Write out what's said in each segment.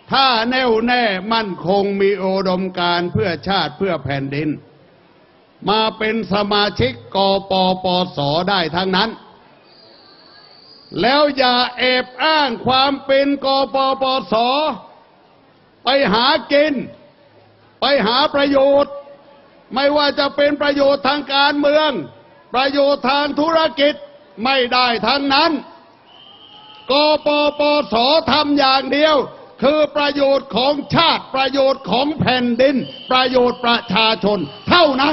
ถ้าแน่วแน่มั่นคงมีอุดมการณ์เพื่อชาติเพื่อแผ่นดินมาเป็นสมาชิกกปปสได้ทั้งนั้นแล้วอย่าแอบอ้างความเป็นกปปสไปหากินไปหาประโยชน์ไม่ว่าจะเป็นประโยชน์ทางการเมืองประโยชน์ทางธุรกิจไม่ได้ทั้งนั้นกปปสทำอย่างเดียวคือประโยชน์ของชาติประโยชน์ของแผ่นดินประโยชน์ประชาชนเท่านั้น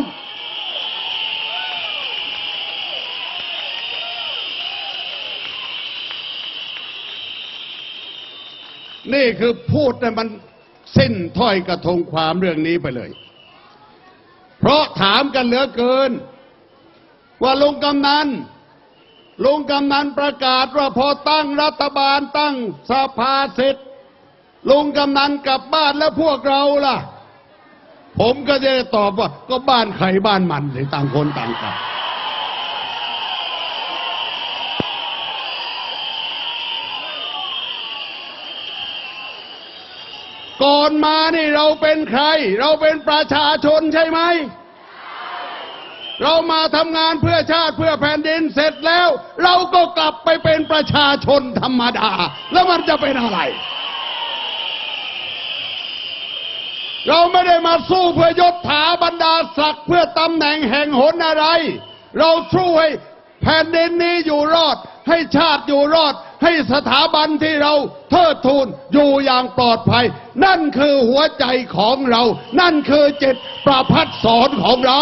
นี่คือพูดให้มันสิ้นถ้อยกระทงความเรื่องนี้ไปเลยเพราะถามกันเหลือเกินว่าลุงกำนันประกาศว่าพอตั้งรัฐบาลตั้งสภาเสร็จลุงกำนันกลับบ้านแล้วพวกเราล่ะผมก็จะตอบว่าก็บ้านใครบ้านมันสิต่างคนต่างกลับก่อนมานี่เราเป็นใครเราเป็นประชาชนใช่ไหมเรามาทำงานเพื่อชาติเพื่อแผ่นดินเสร็จแล้วเราก็กลับไปเป็นประชาชนธรรมดาแล้วมันจะเป็นอะไรเราไม่ได้มาสู้เพื่อยศถาบรรดาศักดิ์เพื่อตำแหน่งแห่งหนอะไรเราสู้ให้แผ่นดินนี้อยู่รอดให้ชาติอยู่รอดให้สถาบันที่เราเทิดทูนอยู่อย่างปลอดภัยนั่นคือหัวใจของเรานั่นคือจิตประภัสสรของเรา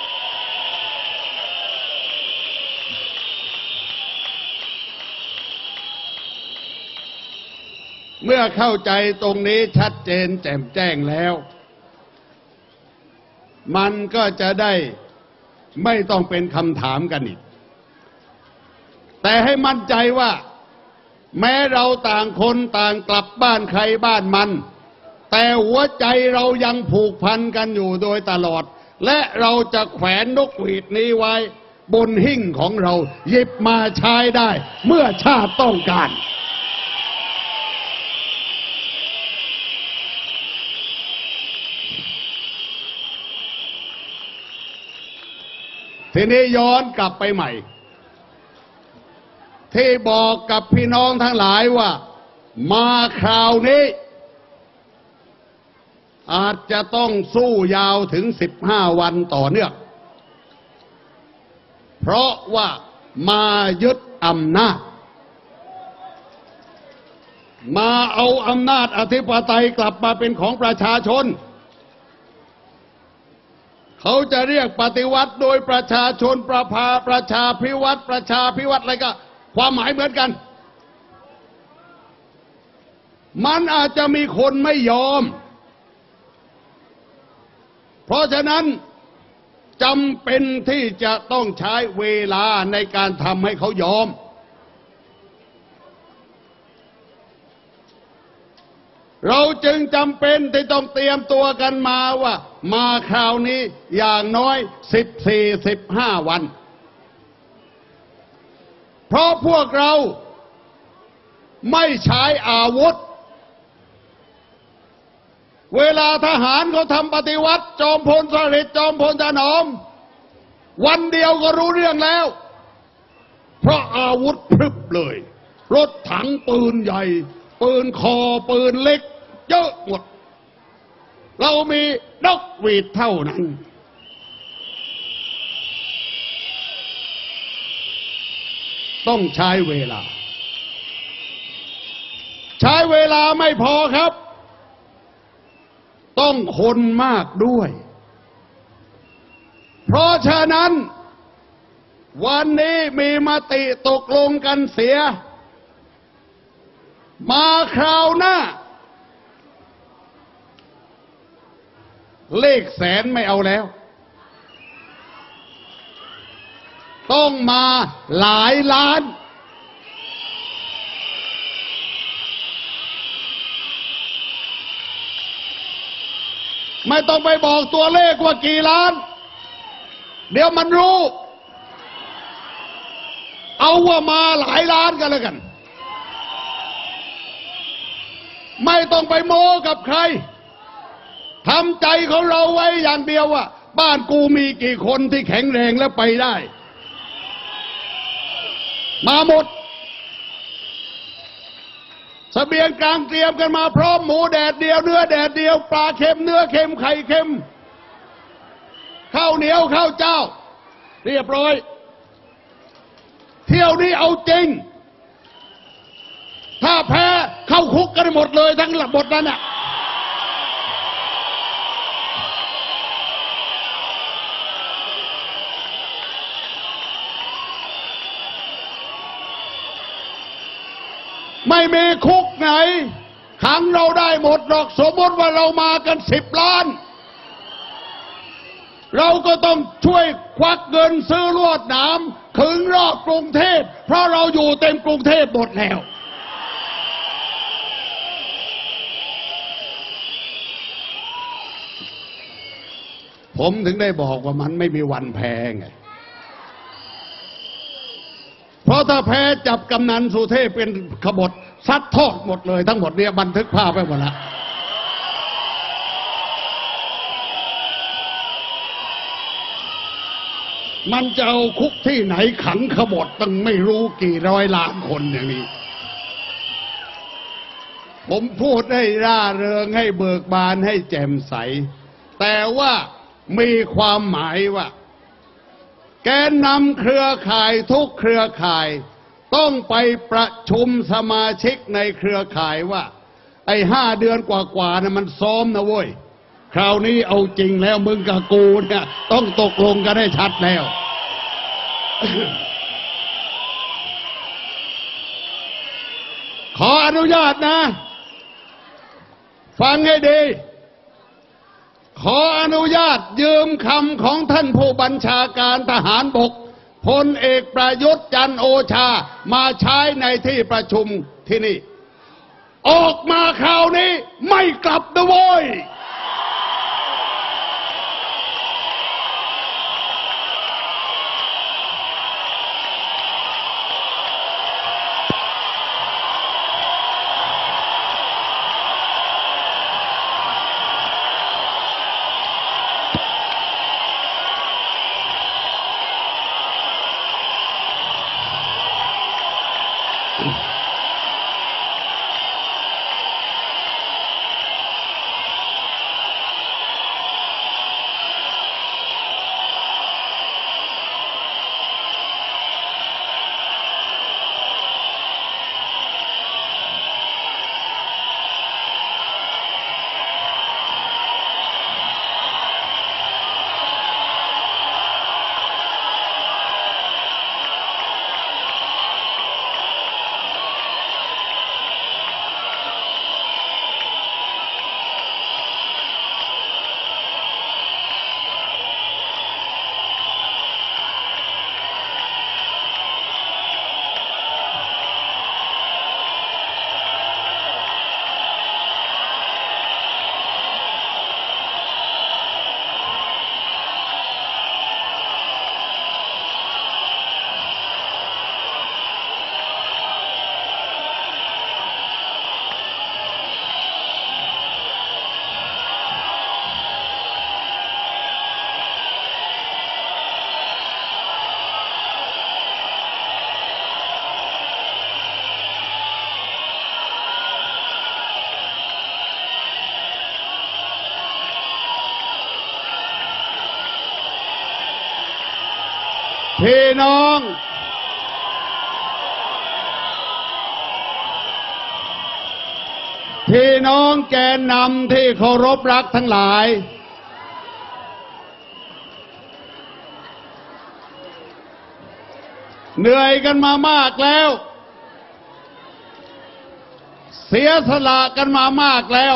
เมื่อเข้าใจตรงนี้ชัดเจนแจ่มแจ้งแล้วมันก็จะได้ไม่ต้องเป็นคำถามกันอีกแต่ให้มั่นใจว่าแม้เราต่างคนต่างกลับบ้านใครบ้านมันแต่หัวใจเรายังผูกพันกันอยู่โดยตลอดและเราจะแขวนนกหวีดนี้ไว้บนหิ้งของเราหยิบมาใช้ได้เมื่อชาติต้องการทีนี้ย้อนกลับไปใหม่ที่บอกกับพี่น้องทั้งหลายว่ามาคราวนี้อาจจะต้องสู้ยาวถึง15 วันต่อเนื่องเพราะว่ามายึดอำนาจมาเอาอำนาจอธิปไตยกลับมาเป็นของประชาชนเขาจะเรียกปฏิวัติโดยประชาชนประชาพิวัตรอะไรก็ความหมายเหมือนกันมันอาจจะมีคนไม่ยอมเพราะฉะนั้นจำเป็นที่จะต้องใช้เวลาในการทำให้เขายอมเราจึงจำเป็นที่ต้องเตรียมตัวกันมาว่ามาคราวนี้อย่างน้อย14-15 วันเพราะพวกเราไม่ใช้อาวุธเวลาทหารเขาทำปฏิวัติจอมพลสฤษดิ์จอมพลถนอมวันเดียวก็รู้เรื่องแล้วเพราะอาวุธพรึบเลยรถถังปืนใหญ่ปืนคอปืนเล็กเยอะหมดเรามีนกหวีดเท่านั้นต้องใช้เวลาไม่พอครับต้องคนมากด้วยเพราะฉะนั้นวันนี้มีมติตกลงกันเสียมาคราวหน้าเลขแสนไม่เอาแล้วต้องมาหลายล้านไม่ต้องไปบอกตัวเลขว่ากี่ล้านเดี๋ยวมันรู้เอาว่ามาหลายล้านกันแล้วกันไม่ต้องไปโม้กับใครทำใจของเราไว้อย่างเดียวว่าบ้านกูมีกี่คนที่แข็งแรงและไปได้มาหมดเสบียงกลางเตรียมกันมาพร้อมหมูแดดเดียวเนื้อแดดเดียวปลาเค็มเนื้อเค็มไข่เค็มข้าวเหนียวข้าวเจ้าเรียบร้อยเที่ยวนี้เอาจริงถ้าแพ้เข้าคุกกันหมดเลยทั้งหมดนั้นน่ะไม่มีคุกไหนขังเราได้หมดหรอกสมมติว่าเรามากัน10 ล้านเราก็ต้องช่วยควักเงินซื้อลวดหนามขึงรอบกรุงเทพเพราะเราอยู่เต็มกรุงเทพหมดแล้วผมถึงได้บอกว่ามันไม่มีวันแพ้ไงเพราะถ้าแพ้จับกำนันสุเทพเป็นขบฏซัดทอดหมดเลยทั้งหมดเนี่ยบันทึกภาพไว้หมดแล้วมันจะเอาคุกที่ไหนขังขบฏตั้งไม่รู้กี่ร้อยล้านคนอย่างนี้ผมพูดให้ร่าเริงให้เบิกบานให้แจ่มใสแต่ว่ามีความหมายว่าแกนนำเครือข่ายทุกเครือข่ายต้องไปประชุมสมาชิกในเครือข่ายว่าไอ้5 เดือนกว่าๆนะมันซ้อมนะเว้ยคราวนี้เอาจริงแล้วมึงกับกูเนี่ยต้องตกลงกันให้ชัดแล้ว ขออนุญาตนะฟังให้ดีขออนุญาตยืมคำของท่านผู้บัญชาการทหารบกพลเอกประยุทธ์จันทร์โอชามาใช้ในที่ประชุมที่นี่ออกมาคราวนี้ไม่กลับนะโว้ยพี่น้องแกนนำที่เคารพรักทั้งหลายเหนื่อยกันมามากแล้วเสียสละกันมามากแล้ว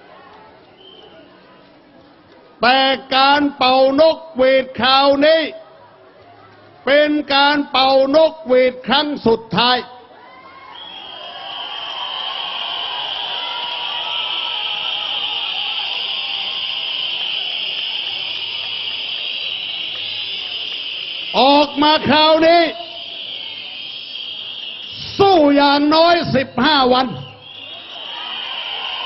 แต่การเป่านกหวีดคราวนี้เป็นการเป่านกหวีดครั้งสุดท้ายออกมาคราวนี้สู้อย่างน้อย15 วัน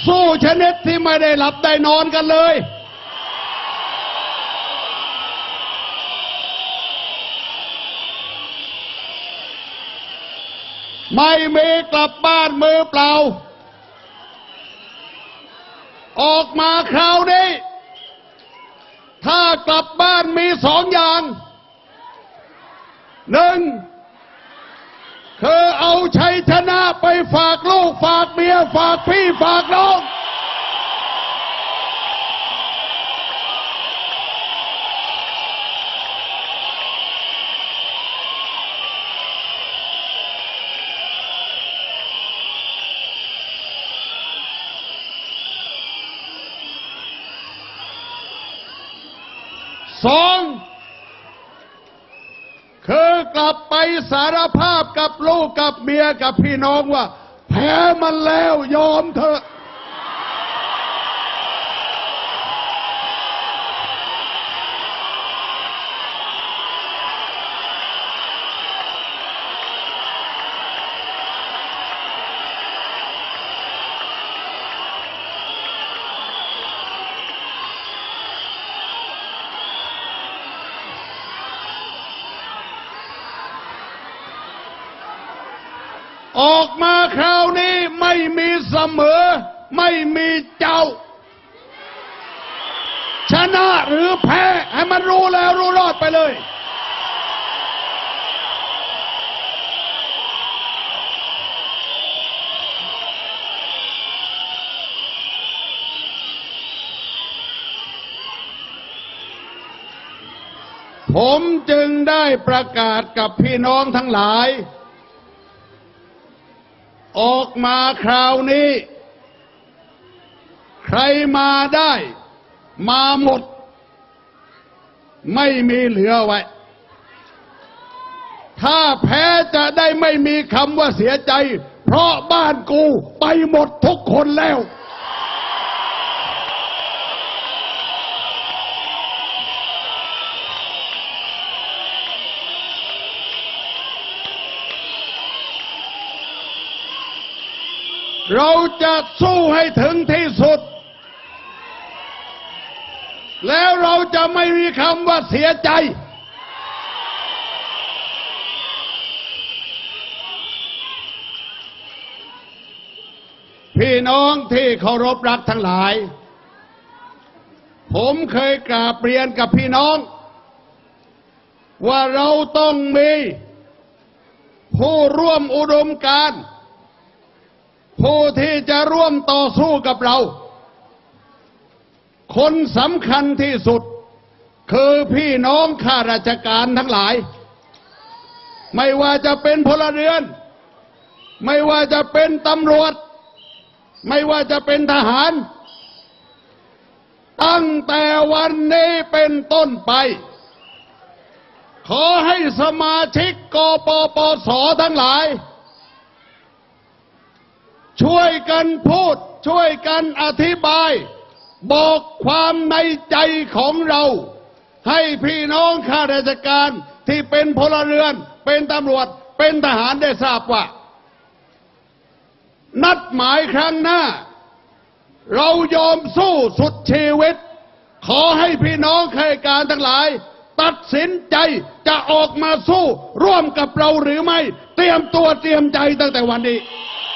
สู้ชนิดที่ไม่ได้หลับได้นอนกันเลยไม่มีกลับบ้านมือเปล่าออกมาคราวนี้ถ้ากลับบ้านมีสองอย่างหนึ่งคือเอาชัยชนะไปฝากลูกฝากเมียฝากพี่ฝากน้องสองคือกลับไปสารภาพกับลูกกับเมียกับพี่น้องว่าแพ้มันแล้วยอมเถอะออกมาคราวนี้ไม่มีเสมอไม่มีเจ้าชนะหรือแพ้ให้มันรู้แล้วรู้รอดไปเลยผมจึงได้ประกาศกับพี่น้องทั้งหลายออกมาคราวนี้ใครมาได้มาหมดไม่มีเหลือไว้ถ้าแพ้จะได้ไม่มีคำว่าเสียใจเพราะบ้านกูไปหมดทุกคนแล้วเราจะสู้ให้ถึงที่สุดแล้วเราจะไม่มีคำว่าเสียใจพี่น้องที่เคารพรักทั้งหลายผมเคยกราบเรียนกับพี่น้องว่าเราต้องมีผู้ร่วมอุดมการณ์ผู้ที่จะร่วมต่อสู้กับเราคนสำคัญที่สุดคือพี่น้องข้าราชการทั้งหลายไม่ว่าจะเป็นพลเรือนไม่ว่าจะเป็นตำรวจไม่ว่าจะเป็นทหารตั้งแต่วันนี้เป็นต้นไปขอให้สมาชิกกปปสทั้งหลายช่วยกันพูดช่วยกันอธิบายบอกความในใจของเราให้พี่น้องข้าราชการที่เป็นพลเรือนเป็นตำรวจเป็นทหารได้ทราบว่านัดหมายครั้งหน้าเรายอมสู้สุดชีวิตขอให้พี่น้องข้าราชการทั้งหลายตัดสินใจจะออกมาสู้ร่วมกับเราหรือไม่เตรียมตัวเตรียมใจตั้งแต่วันนี้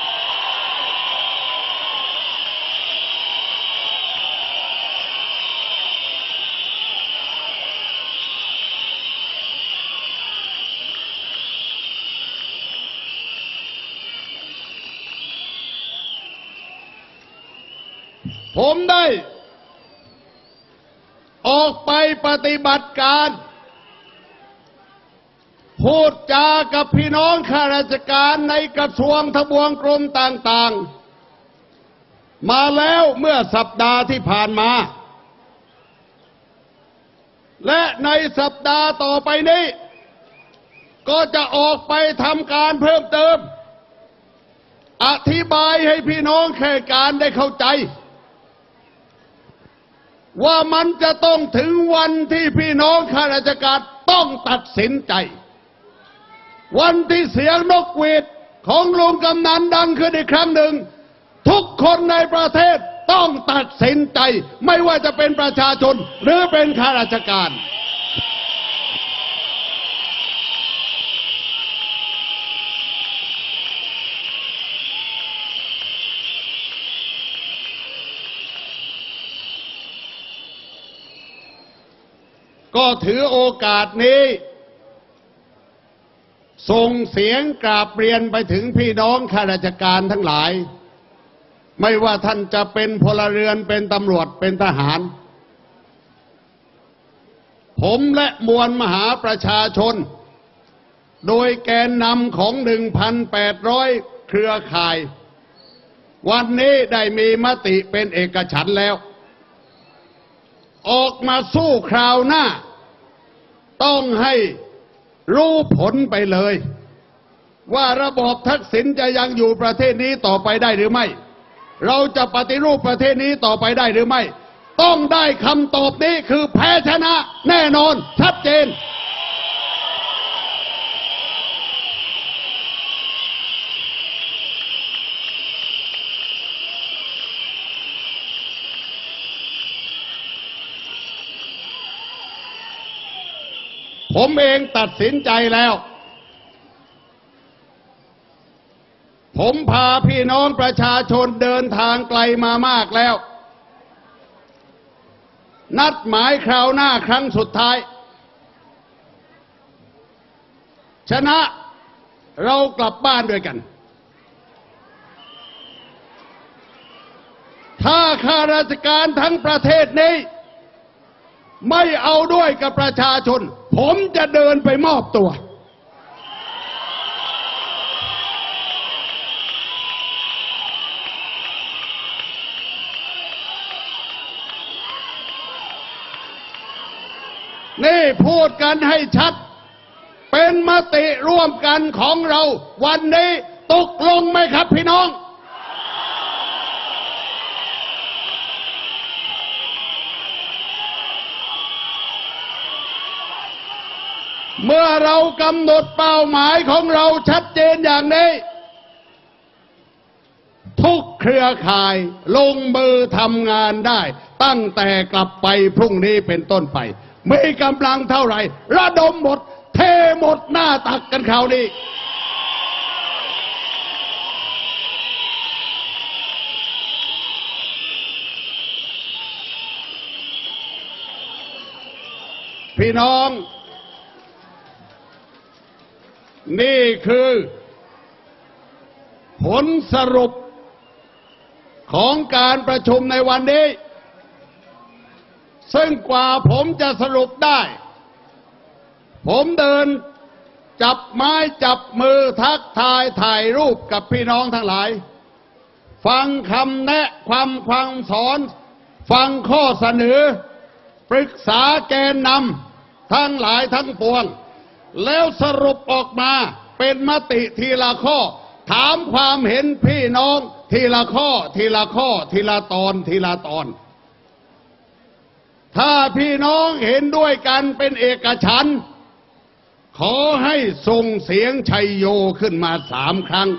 ผมได้ออกไปปฏิบัติการพูดจากับพี่น้องข้าราชการในกระทรวงทบวงกรมต่างๆมาแล้วเมื่อสัปดาห์ที่ผ่านมาและในสัปดาห์ต่อไปนี้ก็จะออกไปทำการเพิ่มเติมอธิบายให้พี่น้องข้าราชการได้เข้าใจว่ามันจะต้องถึงวันที่พี่น้องข้าราชการต้องตัดสินใจวันที่เสียงนกหวีดของลุงกำนันดังขึ้นอีกครั้งหนึ่งทุกคนในประเทศต้องตัดสินใจไม่ว่าจะเป็นประชาชนหรือเป็นข้าราชการก็ถือโอกาสนี้ส่งเสียงกราบเรียนไปถึงพี่น้องข้าราชการทั้งหลายไม่ว่าท่านจะเป็นพลเรือนเป็นตำรวจเป็นทหารผมและมวลมหาประชาชนโดยแกนนำของ 1,800 เครือข่ายวันนี้ได้มีมติเป็นเอกฉันท์แล้วออกมาสู้คราวหน้าต้องให้รู้ผลไปเลยว่าระบอบทักษิณจะยังอยู่ประเทศนี้ต่อไปได้หรือไม่เราจะปฏิรูปประเทศนี้ต่อไปได้หรือไม่ต้องได้คำตอบนี้คือแพ้ชนะแน่นอนชัดเจนผมเองตัดสินใจแล้วผมพาพี่น้องประชาชนเดินทางไกลมามากแล้วนัดหมายคราวหน้าครั้งสุดท้ายชนะเรากลับบ้านด้วยกันถ้าข้าราชการทั้งประเทศนี้ไม่เอาด้วยกับประชาชนผมจะเดินไปมอบตัวนี่พูดกันให้ชัดเป็นมติร่วมกันของเราวันนี้ตกลงไหมครับพี่น้องเมื่อเรากำหนดเป้าหมายของเราชัดเจนอย่างนี้ทุกเครือข่ายลงมือทำงานได้ตั้งแต่กลับไปพรุ่งนี้เป็นต้นไปมีกำลังเท่าไหร่ระดมหมดเทหมดหน้าตักกันคราวนี้พี่น้องนี่คือผลสรุปของการประชุมในวันนี้ซึ่งกว่าผมจะสรุปได้ผมเดินจับไม้จับมือทักทายถ่ายรูปกับพี่น้องทั้งหลายฟังคำแนะความสอนฟังข้อเสนอปรึกษาแกนนำทั้งหลายทั้งปวงแล้วสรุปออกมาเป็นมติทีละข้อถามความเห็นพี่น้องทีละข้อทีละข้อทีละตอนทีละตอนถ้าพี่น้องเห็นด้วยกันเป็นเอกฉันท์ขอให้ส่งเสียงชัยโยขึ้นมา3 ครั้ง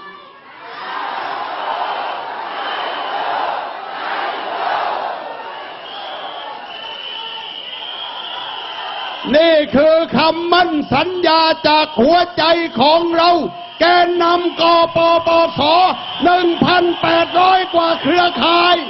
นี่คือคำมั่นสัญญาจากหัวใจของเราแกนนำกปปส 1,800 กว่าเครือข่าย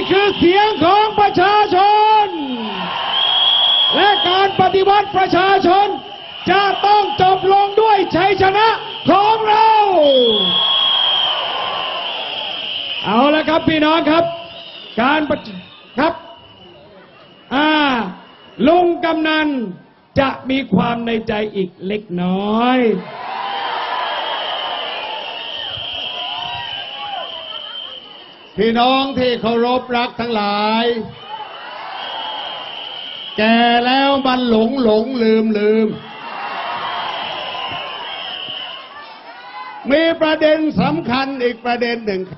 คือเสียงของประชาชนและการปฏิวัติประชาชนจะต้องจบลงด้วยชัยชนะของเราเอาละครับพี่น้องครับครับลุงกำนันจะมีความในใจอีกเล็กน้อยพี่น้องที่เคารพรักทั้งหลายแก่แล้วมันหลงลืมมีประเด็นสำคัญอีกประเด็นหนึ่ง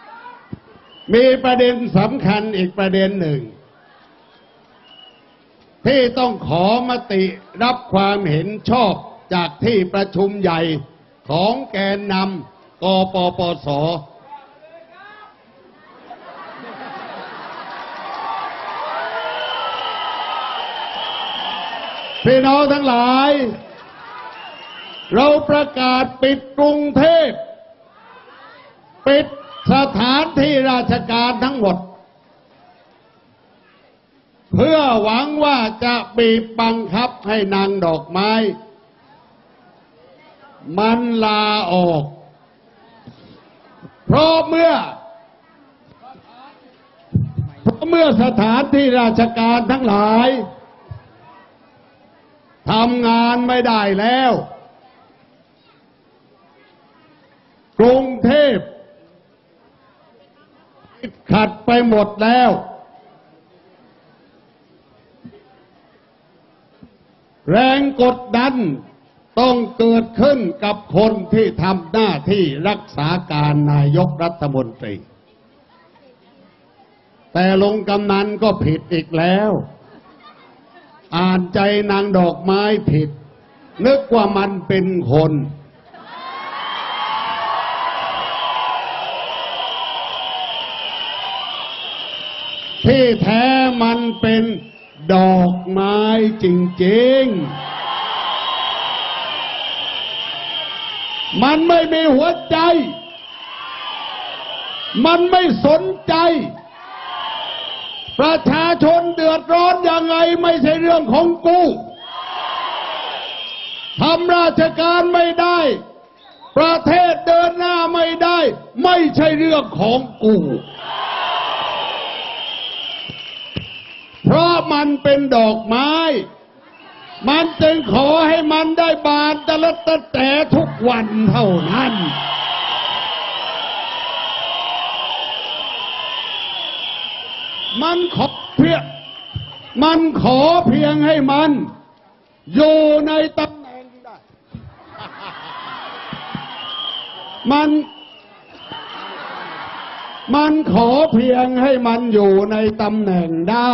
ที่ต้องขอมติรับความเห็นชอบจากที่ประชุมใหญ่ของแกนนำกปปส.พี่น้องทั้งหลายเราประกาศปิดกรุงเทพปิดสถานที่ราชการทั้งหมดเพื่อหวังว่าจะบีบบังคับให้นางดอกไม้มันลาออกเพราะเมื่อสถานที่ราชการทั้งหลายทำงานไม่ได้แล้วกรุงเทพติดขัดไปหมดแล้วแรงกดดันต้องเกิดขึ้นกับคนที่ทำหน้าที่รักษาการนายกรัฐมนตรีแต่ลุงกำนันก็ผิดอีกแล้วอ่านใจนางดอกไม้ผิดนึกว่ามันเป็นคนที่แท้มันเป็นดอกไม้จริงๆมันไม่มีหัวใจมันไม่สนใจประชาชนเดือดร้อนยังไงไม่ใช่เรื่องของกูทำราชการไม่ได้ประเทศเดินหน้าไม่ได้ไม่ใช่เรื่องของกูเพราะมันเป็นดอกไม้มันจึงขอให้มันได้บานตะละตะแต่ทุกวันเท่านั้นมันขอเพียงให้มันอยู่ในตำแหน่งได้มันขอเพียงให้มันอยู่ในตำแหน่งได้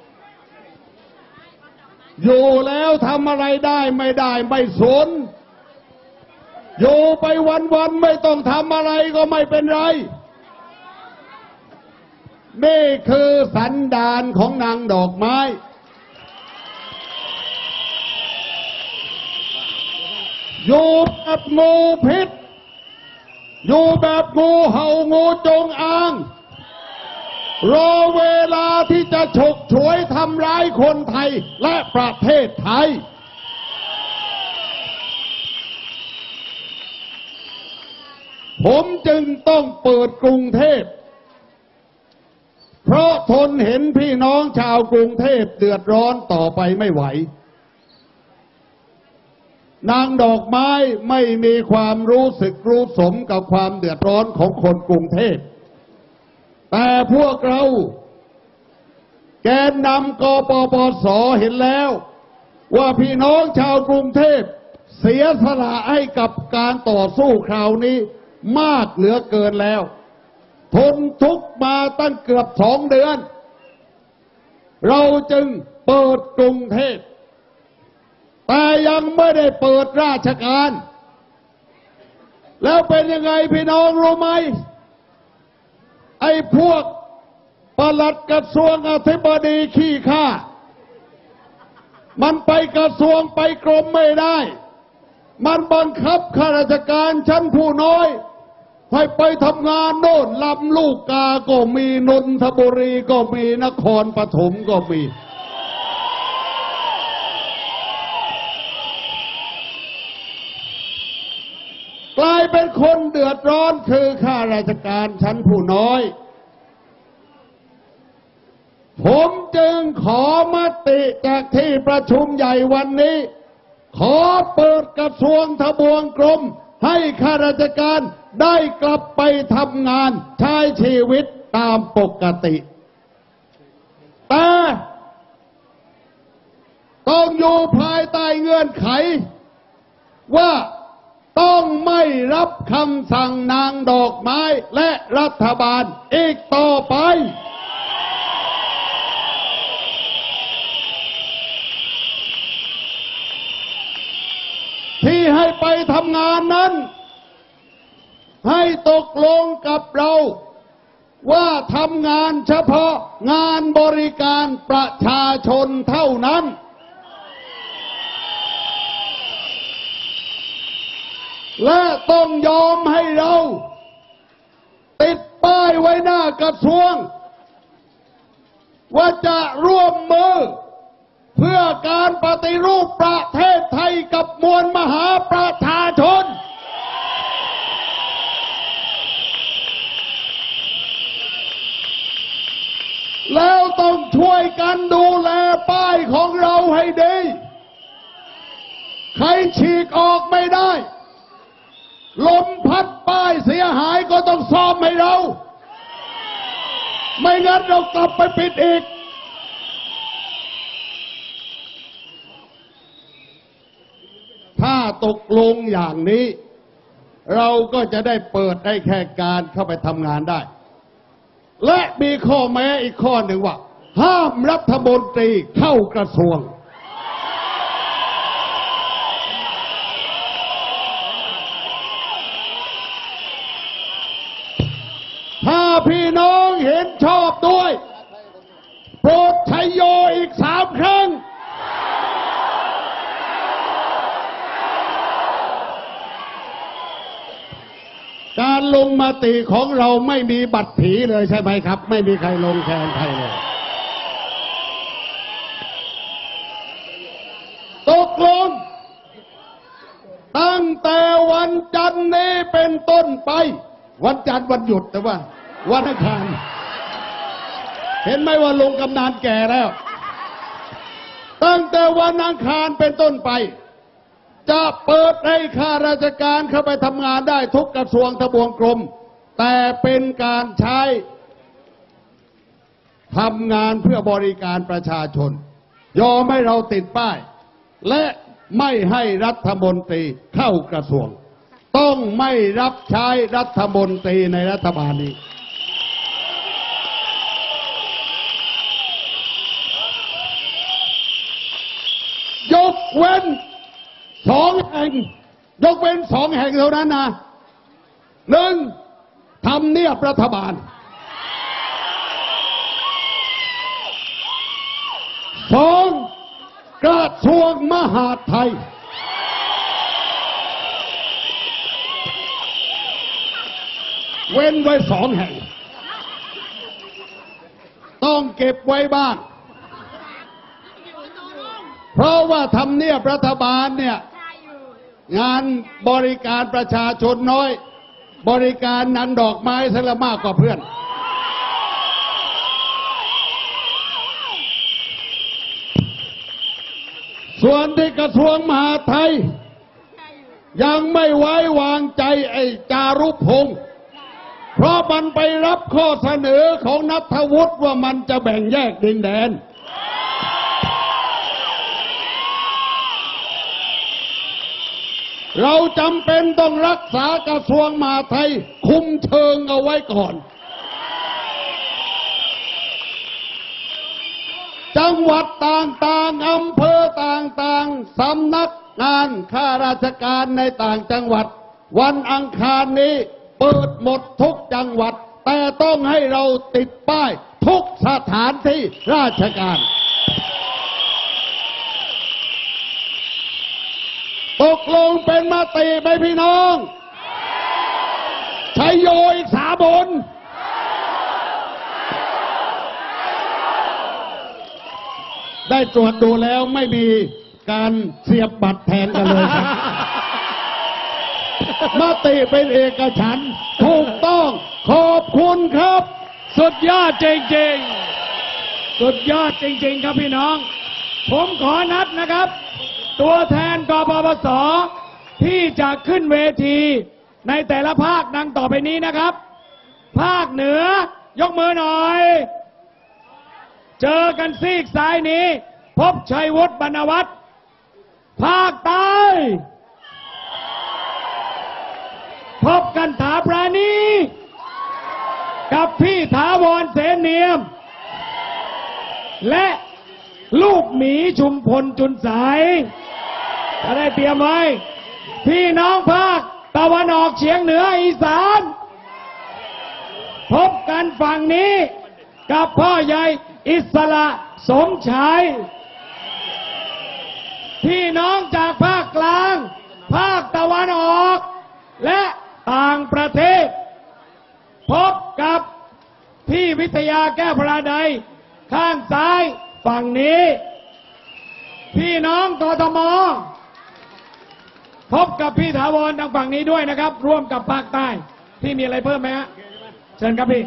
อยู่แล้วทำอะไรได้ไม่ได้ไม่สนอยู่ไปวันๆไม่ต้องทำอะไรก็ไม่เป็นไรนี่คือสันดานของนางดอกไม้อยู่แบบงูพิษอยู่แบบงูเห่างูจงอางรอเวลาที่จะฉกฉวยทำร้ายคนไทยและประเทศไทยผมจึงต้องเปิดกรุงเทพเพราะทนเห็นพี่น้องชาวกรุงเทพเดือดร้อนต่อไปไม่ไหวนางดอกไม้ไม่มีความรู้สึกรู้สมกับความเดือดร้อนของคนกรุงเทพแต่พวกเราแกนนำกปปส.เห็นแล้วว่าพี่น้องชาวกรุงเทพเสียสละให้กับการต่อสู้คราวนี้มากเหลือเกินแล้วทนทุกข์มาตั้งเกือบ2 เดือนเราจึงเปิดกรุงเทพแต่ยังไม่ได้เปิดราชการแล้วเป็นยังไงพี่น้องรู้ไหมไอ้พวกปลัดกระทรวงอธิบดีขี้ข้ามันไปกระทรวงไปกรมไม่ได้มันบังคับข้าราชการชั้นผู้น้อยให้ไปทำงานโน่นลำลูกกาก็มีนนทบุรีก็มีนครปฐมก็มีกลายเป็นคนเดือดร้อนคือข้าราชการชั้นผู้น้อยผมจึงขอมติจากที่ประชุมใหญ่วันนี้ขอเปิดกระทรวงทบวงกรมให้ข้าราชการได้กลับไปทำงานใช้ชีวิตตามปกติแต่ต้องอยู่ภายใต้เงื่อนไขว่าต้องไม่รับคำสั่งนางดอกไม้และรัฐบาลอีกต่อไปที่ให้ไปทำงานนั้นให้ตกลงกับเราว่าทำงานเฉพาะงานบริการประชาชนเท่านั้นและต้องยอมให้เราติดป้ายไว้หน้ากระทรวงว่าจะร่วมมือเพื่อการปฏิรูปประเทศไทยกับมวลมหาประชาชนแล้วต้องช่วยกันดูแลป้ายของเราให้ดีใครฉีกออกไม่ได้ลมพัดป้ายเสียหายก็ต้องซ่อมให้เราไม่งั้นเรากลับไปปิดอีกถ้าตกลงอย่างนี้เราก็จะได้เปิดได้แค่การเข้าไปทำงานได้และมีข้อแม้อีกข้อหนึ่งว่าห้ามรัฐมนตรีเข้ากระทรวงถ้าพี่น้องเห็นชอบด้วยโปรดชัยโยอีก3 ครั้งการลงมติของเราไม่มีบัตรผีเลยใช่ไหมครับไม่มีใครลงแทนใครเลยตกลงตั้งแต่วันจันทร์นี้เป็นต้นไปวันจันทร์วันหยุดแต่ว่าวันอังคารเห็นไหมว่าลงกำนันแก่แล้วตั้งแต่วันอังคารเป็นต้นไปจะเปิดให้ข้าราชการเข้าไปทำงานได้ทุกกระทรวงทบวงกรมแต่เป็นการใช้ทำงานเพื่อบริการประชาชนยอมให้เราติดป้ายและไม่ให้รัฐมนตรีเข้ากระทรวงต้องไม่รับใช้รัฐมนตรีในรัฐบาลนี้ยกเว้น2 แห่งยกเว้น2 แห่งเท่านั้นนะ1ทำเนียบรัฐบาล2กระทรวงมหาดไทยเว้นไว้2 แห่งต้องเก็บไว้บ้างเพราะว่าทำเนียบรัฐบาลเนี่ยงานบริการประชาชนน้อยบริการนันดอกไม้ซะละมากกว่าเพื่อนส่วนที่กระทรวงมหาดไทยยังไม่ไว้วางใจไอ้จารุพงษ์เพราะมันไปรับข้อเสนอของณัฐวุฒิว่ามันจะแบ่งแยกดินแดนเราจำเป็นต้องรักษากระทรวงมหาดไทยคุมเชิงเอาไว้ก่อนจังหวัดต่างๆอำเภอต่างๆสำนักงานข้าราชการในต่างจังหวัดวันอังคารนี้เปิดหมดทุกจังหวัดแต่ต้องให้เราติดป้ายทุกสถานที่ราชการตกลงเป็นมติไหมพี่น้องชัยโยอีก3 หนได้ตรวจดูแล้วไม่มีการเสียบบัตรแทนกันเลยครับ มติเป็นเอกฉันท์ถูกต้องขอบคุณครับสุดยอดจริงๆ สุดยอดจริงๆ ครับพี่น้อง ผมขอนัดนะครับ ตัวแทนกปปสที่จะขึ้นเวทีในแต่ละภาคดังต่อไปนี้นะครับ ภาคเหนือยกมือหน่อย เจอกันซีกซ้ายนี้ พบชัยวุฒิบรรณวัฒน์ภาคใต้พบกันถาปราณีกับพี่ถาวรเสนเนียม และลูกหมีชุมพลจุนสายจะได้เตรียมไว้ พี่น้องภาคตะวันออกเฉียงเหนืออีสานพบกันฝั่งนี้กับพ่อใหญ่อิสระสมชายพี่น้องจากภาคกลางภาคตะวันออกและต่างประเทศพบกับพี่วิทยาแก้วพระใดข้างซ้ายฝั่งนี้พี่น้องกทมพบกับพี่ถาวรทางฝั่งนี้ด้วยนะครับร่วมกับภาคใต้พี่มีอะไรเพิ่มไหมฮะเชิญครับพี่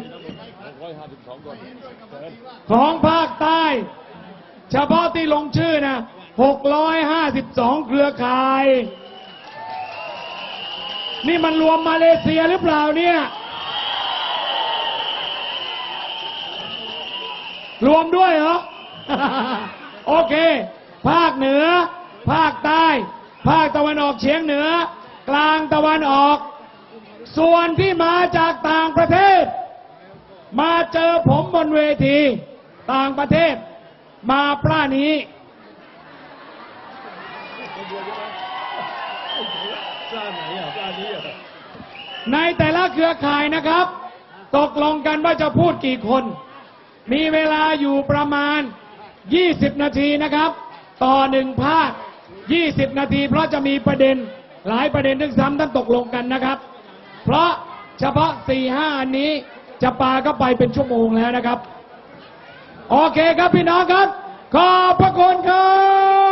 ของภาคใต้เฉพาะที่ลงชื่อนะ652 เครือข่าย นี่มันรวมมาเลเซียหรือเปล่าเนี่ยรวมด้วยเหรอ โอเคภาคเหนือภาคใต้ภาคตะวันออกเฉียงเหนือกลางตะวันออกส่วนที่มาจากต่างประเทศมาเจอผมบนเวทีต่างประเทศมาปล้านี้ในแต่ละเครือข่ายนะครับตกลงกันว่าจะพูดกี่คนมีเวลาอยู่ประมาณ20 นาทีนะครับต่อ1 ภาค20 นาทีเพราะจะมีประเด็นหลายประเด็นทึ่งซ้ำท่านตกลงกันนะครับเพราะเฉพาะ 4-5 อันนี้จะปาก็ไปเป็นชั่วโมงแล้วนะครับโอเคครับพี่น้องครับขอบพระคุณครับ